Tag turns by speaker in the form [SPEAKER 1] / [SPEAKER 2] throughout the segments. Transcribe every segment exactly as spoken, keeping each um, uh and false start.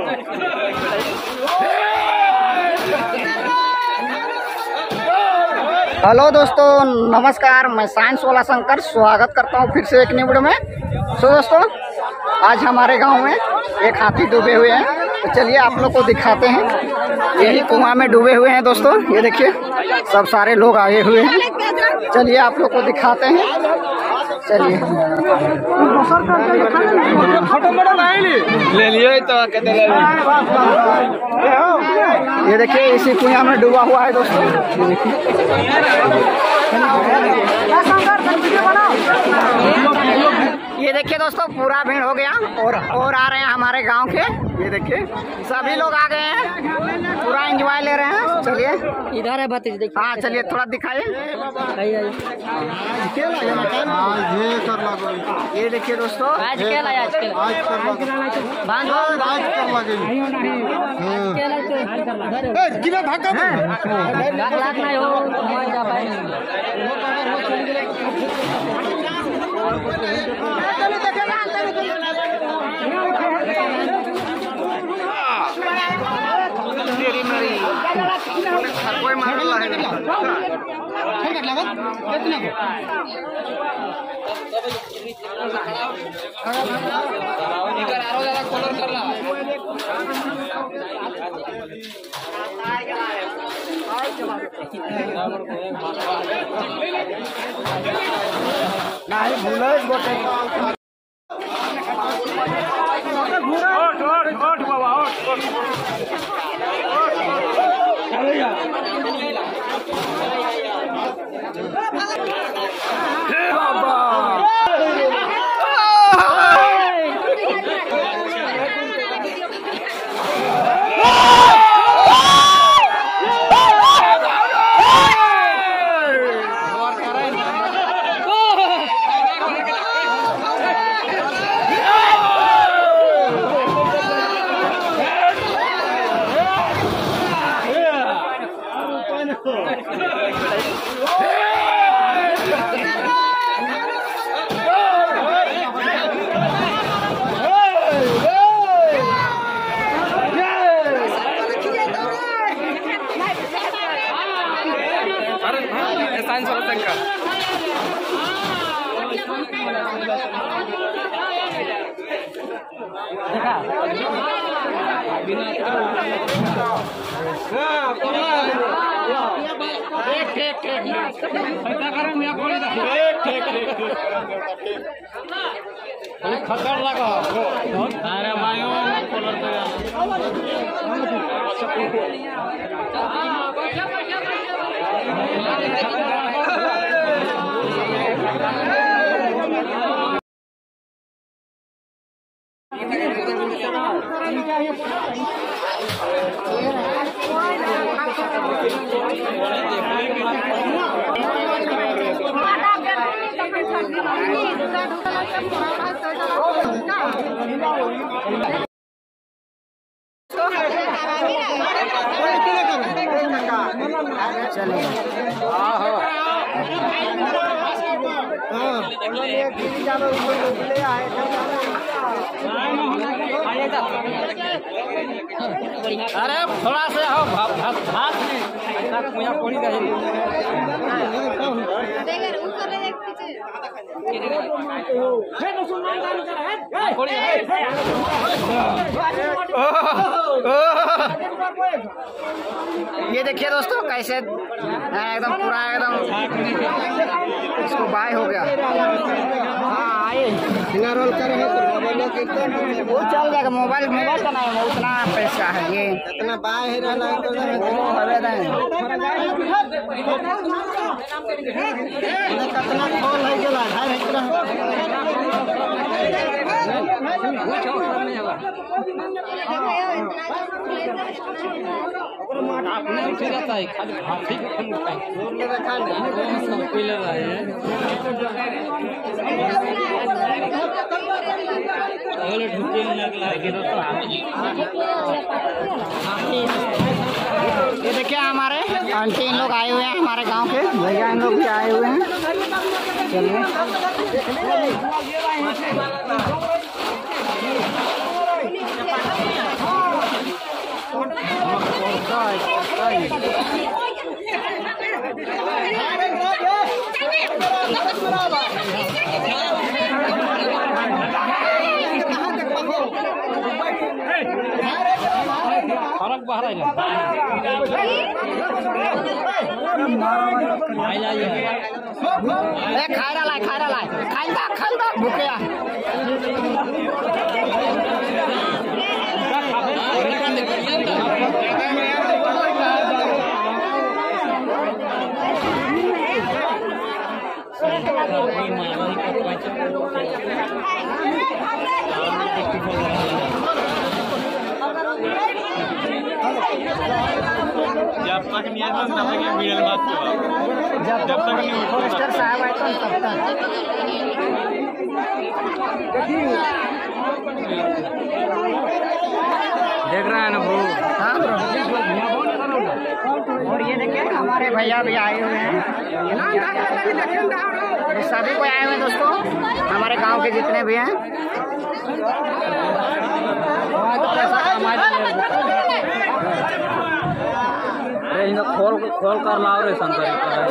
[SPEAKER 1] Hello दोस्तों, नमस्कार। मैं साइंस वाला शंकर स्वागत करता हूँ फिर से एक नई वीडियो में। सो दोस्तों, आज हमारे गांव में एक हाथी डूबे हुए हैं, तो चलिए आप लोग को दिखाते हैं। यही कुआं में डूबे हुए हैं दोस्तों, ये देखिए सब सारे लोग आए हुए हैं। चलिए आप लोग को दिखाते हैं। चलिए
[SPEAKER 2] ले लियो तो
[SPEAKER 1] ये देखिए इसी कुआं में डूबा हुआ है दोस्तों। ये देखिए ये देखिए दोस्तों, पूरा भीड़ हो गया और और आ रहे हैं हमारे गांव के। ये देखिए सभी लोग आ गए हैं, पूरा एंजॉय ले रहे हैं। चलिए
[SPEAKER 3] इधर है भतीज, देखिए।
[SPEAKER 1] हाँ चलिए थोड़ा दिखाइए। ये देखिए दोस्तों,
[SPEAKER 3] आज क्या लाया? आज क्या
[SPEAKER 2] आज कर
[SPEAKER 3] बांध
[SPEAKER 2] आज कर लगे
[SPEAKER 3] क्या लाया?
[SPEAKER 2] ए किला भागा
[SPEAKER 3] लाख लाख नहीं हो मर जा भाई।
[SPEAKER 1] कोई मार रहा है नहीं भूलो इस गोटे
[SPEAKER 2] साइंस वाला शंकर खतर लगा अरे भाइयों अरे थोड़ा से हो भात में ऐसा कुया पड़ी रही
[SPEAKER 1] ये देखिए दोस्तों कैसे एकदम पूरा एकदम इसको बाय हो गया। हाँ आइए रोल कर वो चल जाएगा। मोबाइल मोबाइल का नहीं, उतना पैसा है ये इतना बाय है रहना कितना खोल है जो ये देखिए हमारे आंटी इन लोग आए हुए हैं, हमारे गांव के भैया इन लोग भी आए हुए हैं। चलिए
[SPEAKER 2] फरक बाहर आइला आइला ये
[SPEAKER 1] ए खायला लाय खायला लाय खाइल दा खाइल दा भूखिया
[SPEAKER 2] जब तक नियत बंद ना लगे वीडियो बात को
[SPEAKER 1] जब
[SPEAKER 2] जब तक नहीं उठो
[SPEAKER 1] मास्टर साहब आए तो तब तक
[SPEAKER 2] देख रहा है ना ब्रो।
[SPEAKER 1] हाँ ब्रो। और ये देखिए हमारे भैया भी आए हुए हैं, ये सभी कोई आए हुए हैं दोस्तों, हमारे गांव के जितने भी हैं।
[SPEAKER 2] खोल खोल कर लाओ रे शंकर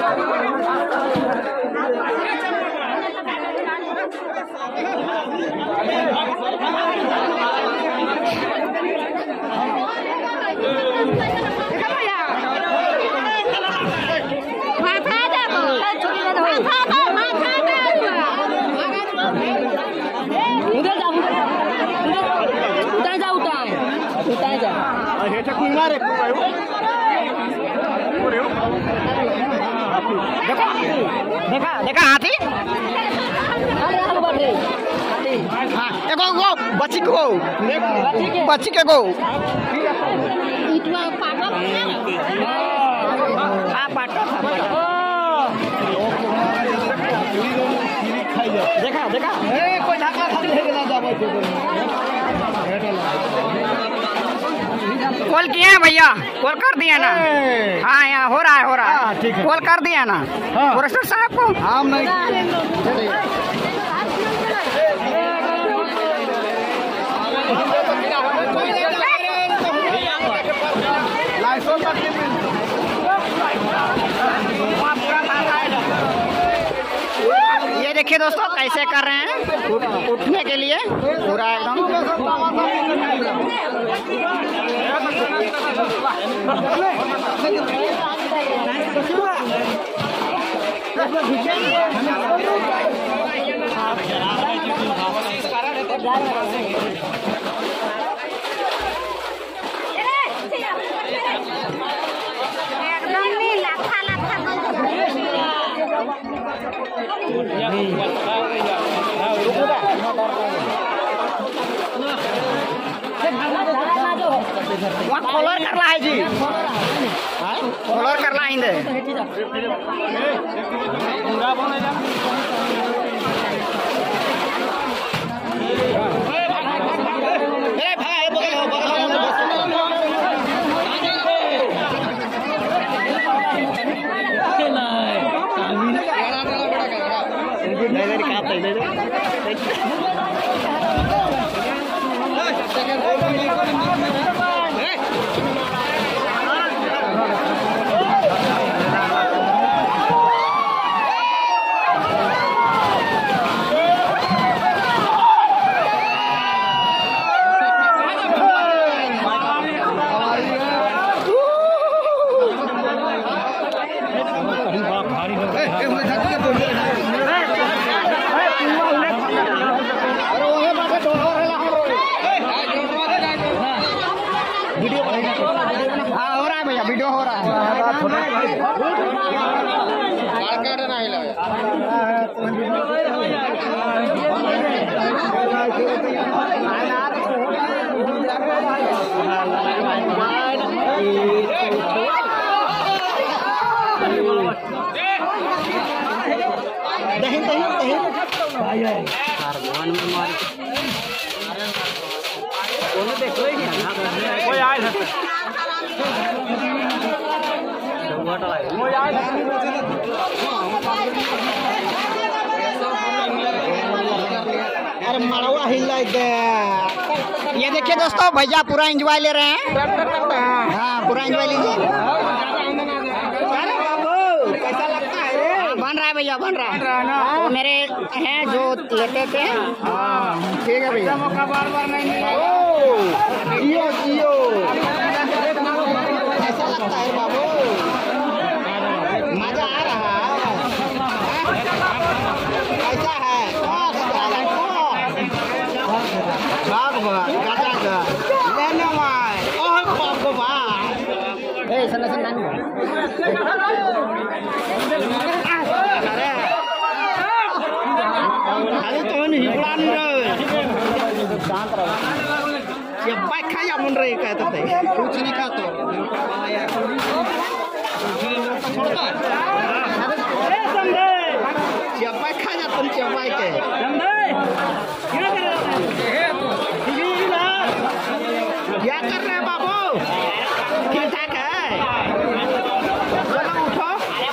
[SPEAKER 1] देखा देखा हाथी हाँ एगो वो बच्ची को बच्ची के गो हाँ पाटा देखा देखा कोई ढाका खाली है ना जाबो कॉल किया है भैया, कॉल कर दिया ना। हाँ यहाँ हो रहा है हो रहा है ठीक है, कॉल कर दिया ना फॉरेस्टर साहब को। हम नहीं ये देखिए दोस्तों कैसे कर रहे हैं उठने के लिए पूरा एकदम। वहाँ कॉलर कर रहा है जी, कॉलर कर रहा है वीडियो हो रहा है। दही दही दही कोई आए अरे मड़वा हिल ये देखिए दोस्तों, भैया पूरा एंजॉय ले रहे हैं। हाँ, पूरा एंजॉय लीजिए।
[SPEAKER 2] कैसा लगता है?
[SPEAKER 1] बन रहा है भैया, बन रहा है। वो मेरे हैं जो लेते थे। हाँ ठीक है भैया।
[SPEAKER 2] मौका बार बार नहीं
[SPEAKER 1] जियो जियो। कैसा लगता है बाबू? मजा आ रहा है? कैसा है? Eh, sana sana nih. Kali tuh nih hiburan deh. Siapa kaya munre kayak tadi? Kucing ni kato. Siapa kaya tuh siapa ke? क्या कर रहे हैं बाबू? ठीक ठाक है? चलो उठो।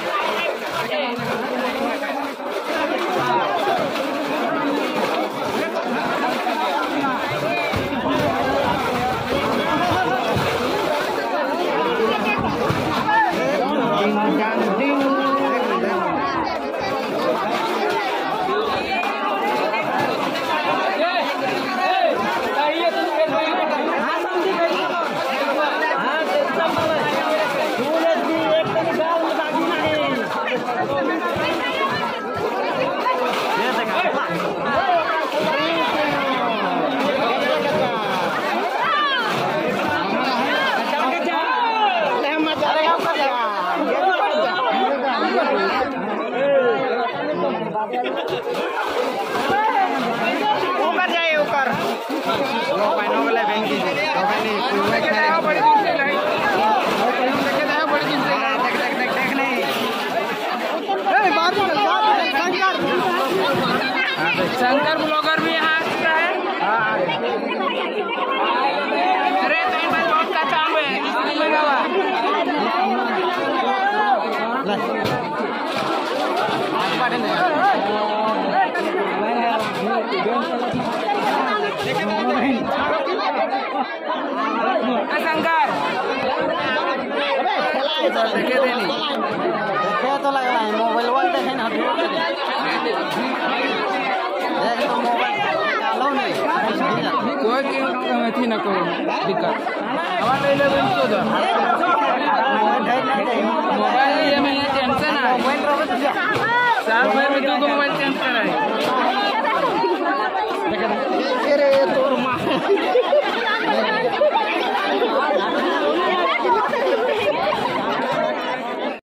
[SPEAKER 1] ऊपर जाइए ऊपर।
[SPEAKER 2] शंकर ब्लॉगर भी यहाँ है। अरे कहीं पर बहुत का काम है, इसलिए लगा हुआ। शंकर देखे थे नहीं
[SPEAKER 1] देखे तो लग रहा है मोबाइल वन देखे ना देख तो मोबाइल निकालो नहीं
[SPEAKER 2] कोई थी ना कोई दिक्कत हमारे ले लो तो मोबाइल ये में टेंशन है मोबाइल साल भर में दो मोबाइल चेंज कराए